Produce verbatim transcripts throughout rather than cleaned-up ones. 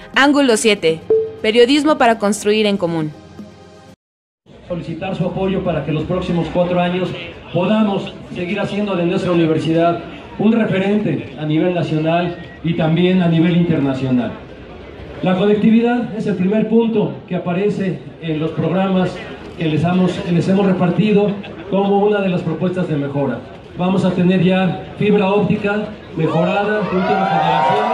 Ángulo siete. Periodismo para construir en común. Solicitar su apoyo para que los próximos cuatro años podamos seguir haciendo de nuestra universidad un referente a nivel nacional y también a nivel internacional. La conectividad es el primer punto que aparece en los programas que les hemos, les hemos repartido como una de las propuestas de mejora. Vamos a tener ya fibra óptica mejorada de última generación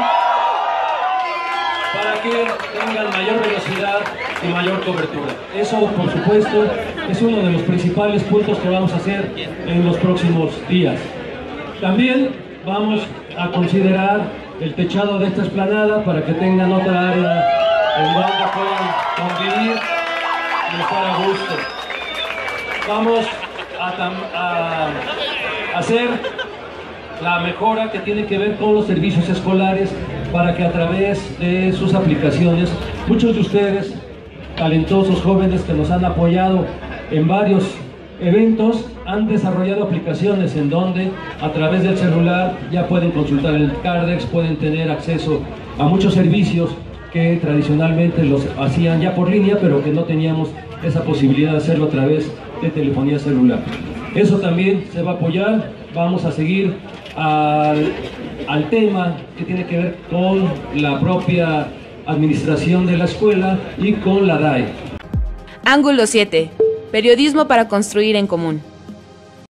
para que tengan mayor velocidad y mayor cobertura. Eso, por supuesto, es uno de los principales puntos que vamos a hacer en los próximos días. También vamos a considerar el techado de esta explanada para que tengan otra área en donde puedan convivir y estar a gusto. Vamos a, a hacer la mejora que tiene que ver con los servicios escolares para que a través de sus aplicaciones, muchos de ustedes, talentosos jóvenes que nos han apoyado en varios eventos, han desarrollado aplicaciones en donde a través del celular ya pueden consultar el Cardex, pueden tener acceso a muchos servicios que tradicionalmente los hacían ya por línea, pero que no teníamos esa posibilidad de hacerlo a través de telefonía celular. Eso también se va a apoyar. Vamos a seguir al, al tema que tiene que ver con la propia administración de la escuela y con la D A E. Ángulo siete. Periodismo para construir en común.